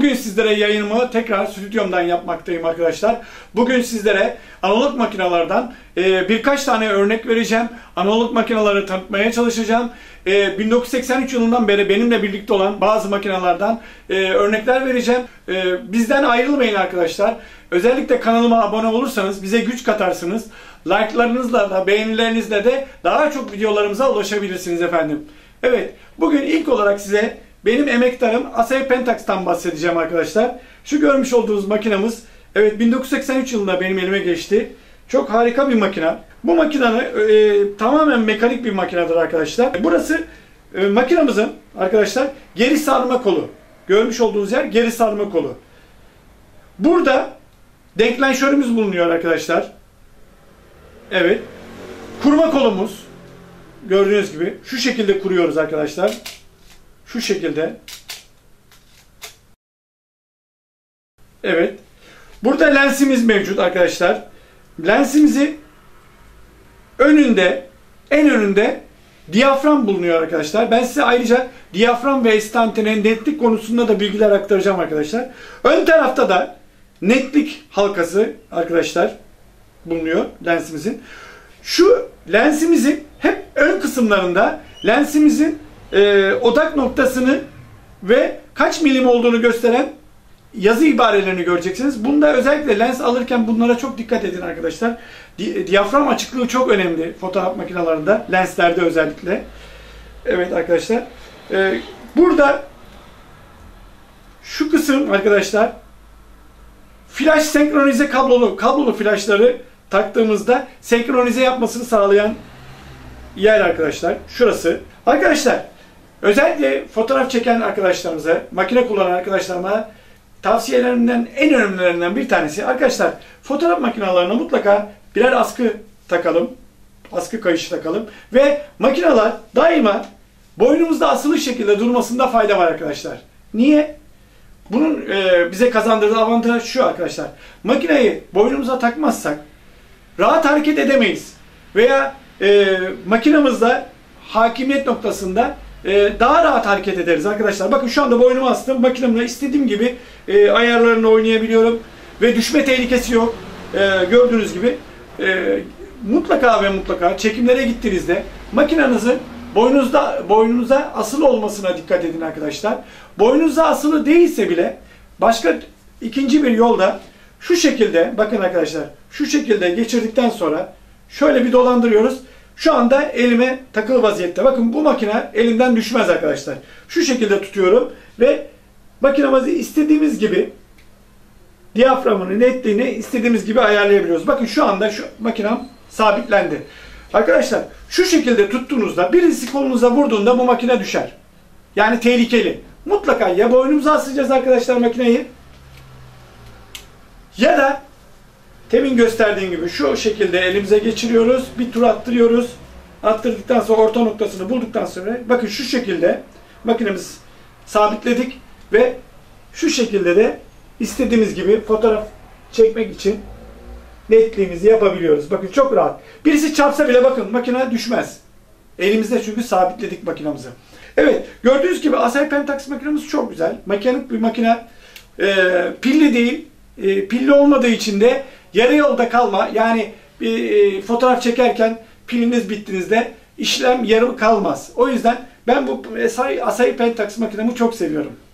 Bugün sizlere yayınımı tekrar stüdyomdan yapmaktayım arkadaşlar. Bugün sizlere analog makinelerden birkaç tane örnek vereceğim. Analog makineleri tanıtmaya çalışacağım. 1983 yılından beri benimle birlikte olan bazı makinelerden örnekler vereceğim. Bizden ayrılmayın arkadaşlar. Özellikle kanalıma abone olursanız bize güç katarsınız. Like'larınızla da beğenilerinizle de daha çok videolarımıza ulaşabilirsiniz efendim. Evet, bugün ilk olarak size benim emektarım Asahi Pentax'tan bahsedeceğim arkadaşlar. Şu görmüş olduğunuz makinamız, evet 1983 yılında benim elime geçti. Çok harika bir makine. Bu makine tamamen mekanik bir makinedir arkadaşlar. Burası makinamızın arkadaşlar geri sarma kolu. Görmüş olduğunuz yer geri sarma kolu. Burada denklenşörümüz bulunuyor arkadaşlar. Evet. Kurma kolumuz. Gördüğünüz gibi şu şekilde kuruyoruz arkadaşlar. Şu şekilde. Evet. Burada lensimiz mevcut arkadaşlar. Lensimizi en önünde diyafram bulunuyor arkadaşlar. Ben size ayrıca diyafram ve estantinin netlik konusunda da bilgiler aktaracağım arkadaşlar. Ön tarafta da netlik halkası arkadaşlar bulunuyor lensimizin. Şu lensimizin hep ön kısımlarında lensimizin odak noktasını ve kaç milim olduğunu gösteren yazı ibarelerini göreceksiniz. Bunda özellikle lens alırken bunlara çok dikkat edin arkadaşlar. Diyafram açıklığı çok önemli fotoğraf makinelerinde, lenslerde özellikle. Evet arkadaşlar. Burada şu kısım arkadaşlar flash senkronize kablolu flashları taktığımızda senkronize yapmasını sağlayan yer arkadaşlar. Şurası. Arkadaşlar özellikle fotoğraf çeken arkadaşlarımıza, makine kullanan arkadaşlarıma tavsiyelerimden en önemlilerinden bir tanesi. Arkadaşlar fotoğraf makinelerine mutlaka birer askı takalım. Askı kayışı takalım. Ve makineler daima boynumuzda asılı şekilde durmasında fayda var arkadaşlar. Niye? Bunun bize kazandırdığı avantaj şu arkadaşlar. Makineyi boynumuza takmazsak rahat hareket edemeyiz. Veya makinamızda hakimiyet noktasında daha rahat hareket ederiz arkadaşlar. Bakın şu anda boynumu astım. Makinemle istediğim gibi ayarlarını oynayabiliyorum. Ve düşme tehlikesi yok. Gördüğünüz gibi. Mutlaka ve mutlaka çekimlere gittiğinizde makinenizin boynunuza asılı olmasına dikkat edin arkadaşlar. Boynunuza asılı değilse bile başka ikinci bir yolda şu şekilde, bakın arkadaşlar, şu şekilde geçirdikten sonra şöyle bir dolandırıyoruz. Şu anda elime takılı vaziyette. Bakın bu makine elimden düşmez arkadaşlar. Şu şekilde tutuyorum ve makinemizi istediğimiz gibi diyaframını, netliğini istediğimiz gibi ayarlayabiliyoruz. Bakın şu anda şu makinem sabitlendi. Arkadaşlar şu şekilde tuttuğunuzda birisi kolunuza vurduğunda bu makine düşer. Yani tehlikeli. Mutlaka ya boynumuza asacağız arkadaşlar makineyi ya da temin gösterdiğim gibi şu şekilde elimize geçiriyoruz. Bir tur attırıyoruz. Attırdıktan sonra orta noktasını bulduktan sonra bakın şu şekilde makinemizi sabitledik ve şu şekilde de istediğimiz gibi fotoğraf çekmek için netliğimizi yapabiliyoruz. Bakın çok rahat. Birisi çarpsa bile bakın makine düşmez. Elimizde çünkü sabitledik makinamızı. Evet, gördüğünüz gibi Asahi Pentax makinemiz çok güzel. Mekanik bir makine. Pilli değil. Pilli olmadığı için de yarı yolda kalma, yani bir fotoğraf çekerken piliniz bittiğinizde işlem yarım kalmaz. O yüzden ben bu Asahi Pentax makinemi çok seviyorum.